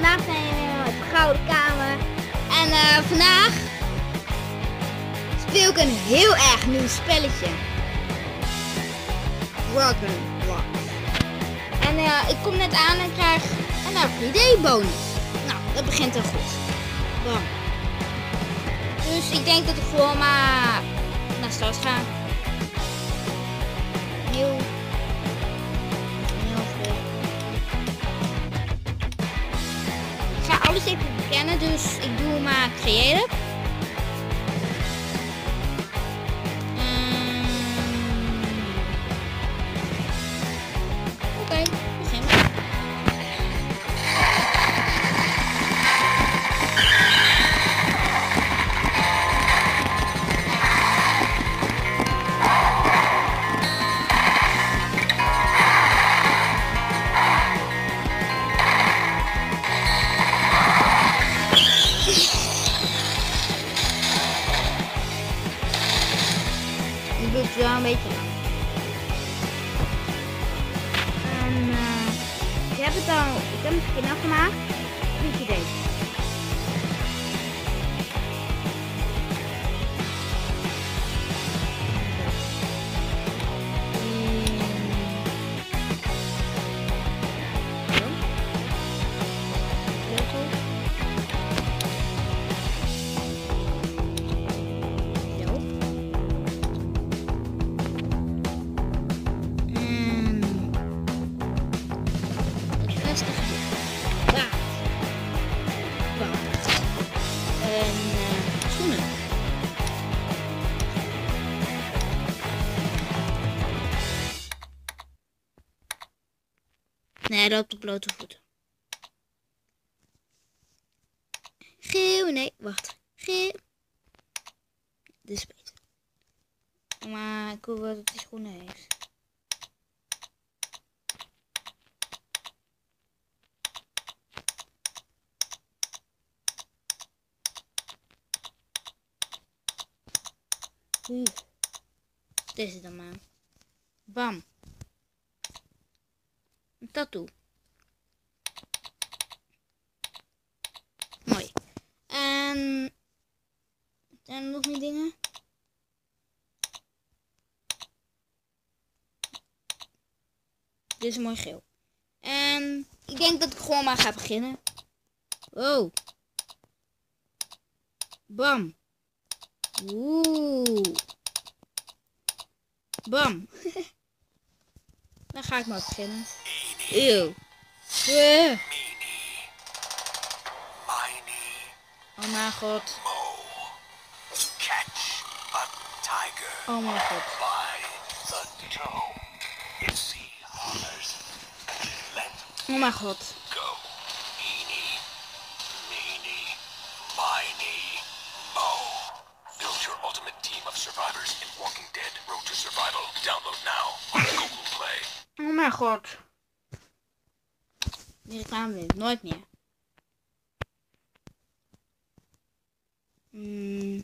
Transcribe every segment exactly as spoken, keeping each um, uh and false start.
vandaag zijn we weer met de Gouden Kamer. En uh, vandaag speel ik een heel erg nieuw spelletje. Dragon Blocks. En uh, ik kom net aan en krijg een R P D bonus. Nou, dat begint er goed. Bam. Dus ik denk dat ik gewoon maar naar start ga. Nieuw. Ik ga alles even bekennen, dus ik doe maar creative. Um, Oké, okay, begin maar. Die doet wel een beetje lang. En uh, ik heb het al, ik heb het een keer afgemaakt. Weet je deze? Nee, hij loopt op blote voeten. Geel, nee, wacht. Geel. Dit is beter. Maar ik hoor wel dat hij schoenen heeft. Oeh. Deze dan maar. Bam. Een tattoo. Mooi. En zijn er nog meer dingen? Dit is mooi geel. En ik denk dat ik gewoon maar ga beginnen. Wow. Bam. Oeh. Bam. Dan ga ik maar beginnen. Eeuw. Uh. Oh mijn god. Oh mijn god. Oh mijn god. Build your ultimate team of survivors in Walking Dead Road to Survival. Download now on Google Play. Oh mijn god. Die reclame wint nooit meer. Hmm.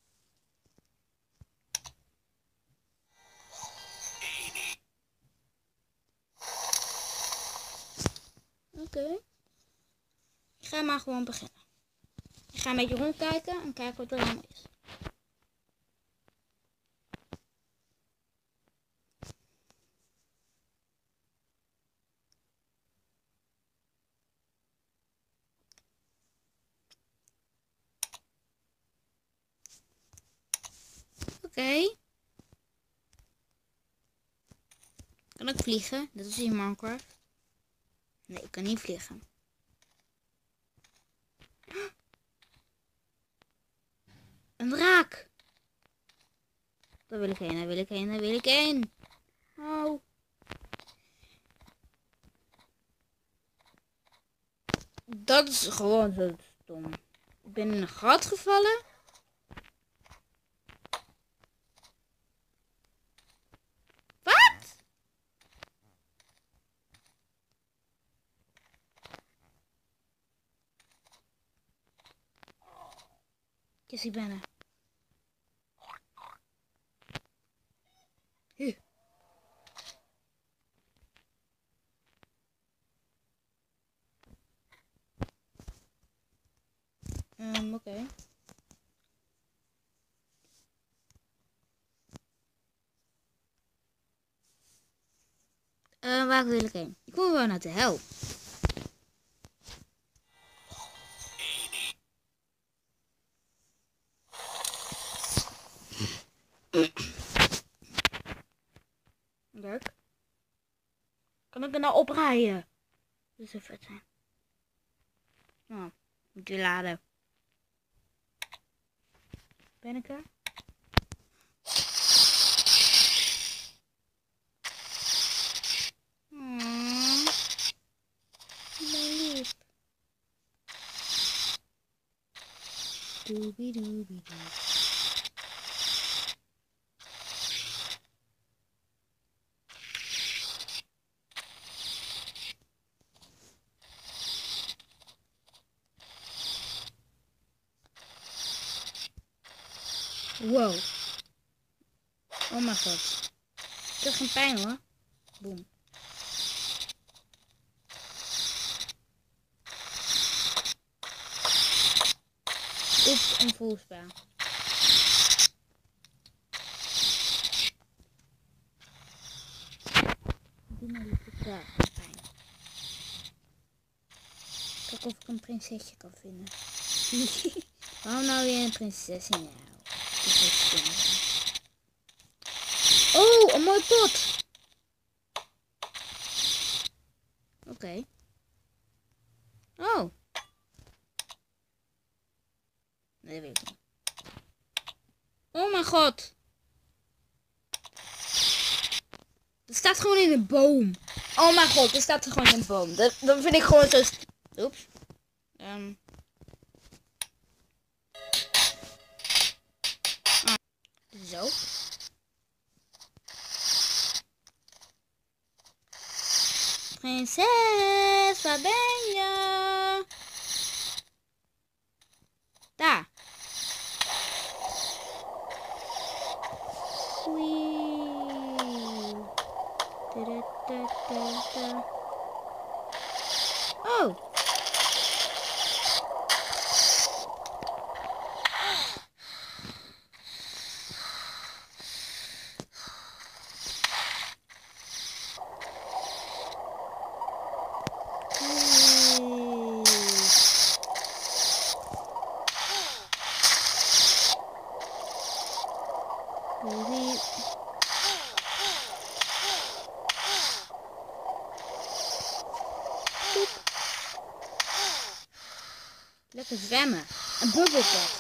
Oké. Okay. Ik ga maar gewoon beginnen. Ik ga een beetje rondkijken en kijken wat er allemaal is. Oké. Okay. Kan ik vliegen? Dat is in Minecraft. Nee, ik kan niet vliegen. Een draak. Daar wil ik heen, daar wil ik heen, daar wil ik heen. Oh. Dat is gewoon zo stom. Ik ben in een gat gevallen. Wat? Yes, ik ben er. Huh. Waar wil ik heen? Ik kom wel naar de hel. Leuk. Kan ik er nou oprijden? Dat zou vet zijn. Nou, moet je laden. Ben ik er? Hmm. Mijn lief. Doobie doobie doo. Wow. Oh mijn god. Ik heb geen pijn hoor. Boom. Oeps, een voelspa. Doe maar liever daar. Pijn. Kijk of ik een prinsesje kan vinden. Waarom nou weer een prinses in jou? Oh, een mooi pot. Oké. Okay. Oh. Nee, dat weet ik niet. Oh mijn god. Het staat gewoon in een boom. Oh mijn god, het staat er gewoon in een boom. Dat, dat vind ik gewoon zo... Oeps. Um. Ah. Zo. Prinses, waar ben je? Daar. Wee. Da, da, da, da, da. Oh. Lekker zwemmen. Een bubbelbad.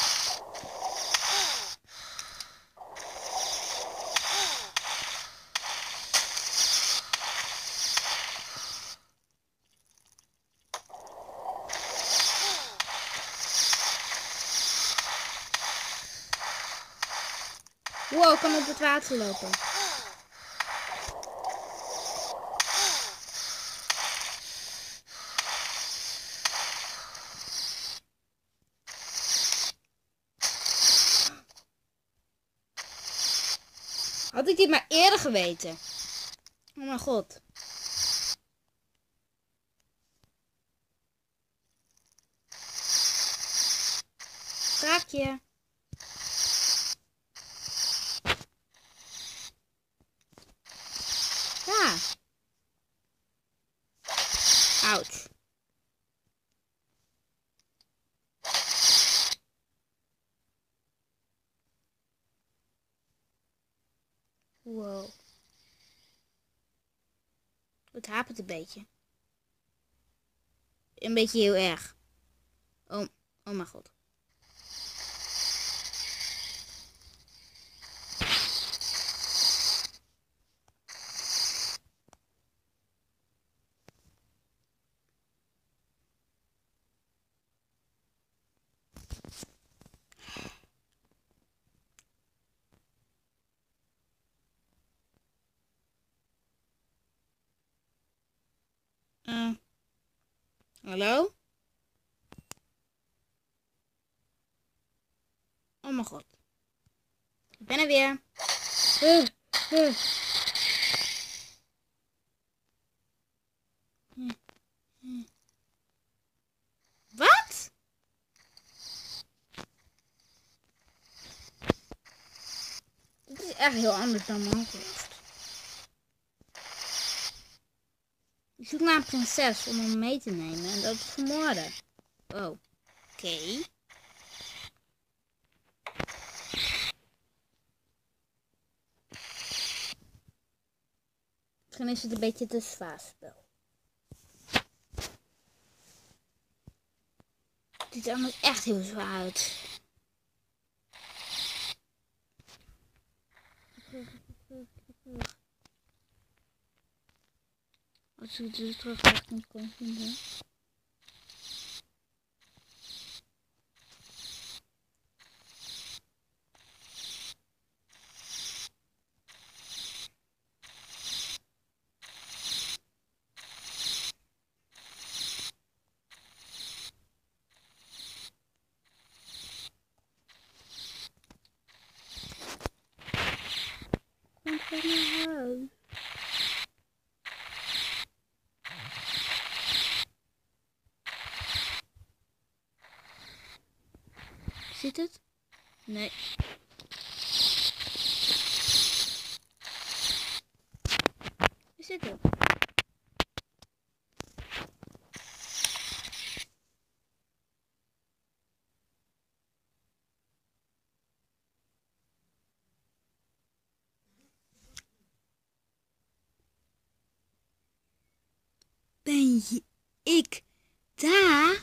Wow, ik kan op het water lopen. Had ik dit maar eerder geweten. Oh mijn god. Kraakje. Ja. Ouch. Wow. Het hapert een beetje. Een beetje heel erg. Oh, oh mijn god. Uh, hallo? Oh mijn god. Ik ben er weer. Uh, uh. Uh, uh. Wat? Dit is echt heel anders dan mijn hoofd. zoek naar een prinses om hem mee te nemen en dat te vermoorden. Oh, oké. Okay. Misschien is het een beetje te zwaar spel. Het ziet er anders echt heel zwaar uit. Als ik dus terug echt niet kon vinden. Kom terug naar huis. Zit het? Nee. Is het het? Ben je ik daar?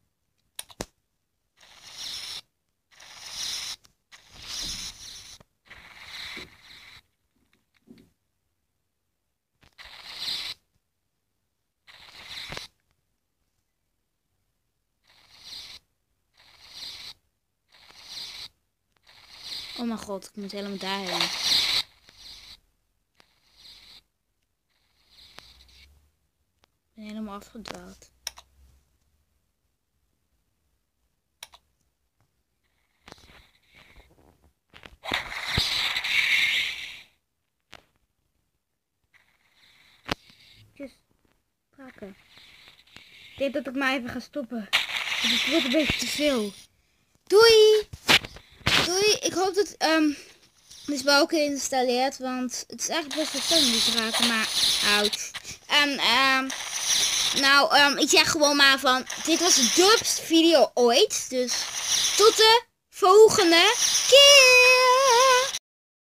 Oh mijn god, ik moet helemaal daarheen. Ik ben helemaal afgedwaald. Just pakken. Ik denk dat ik maar even ga stoppen. Het wordt een beetje te veel. Doei! Doei, ik hoop dat um, het spel ook geïnstalleerd, want het is eigenlijk best wel fijn om die te raken, maar ouch. En um, nou, um, ik zeg gewoon maar van, dit was de dubste video ooit, dus tot de volgende keer!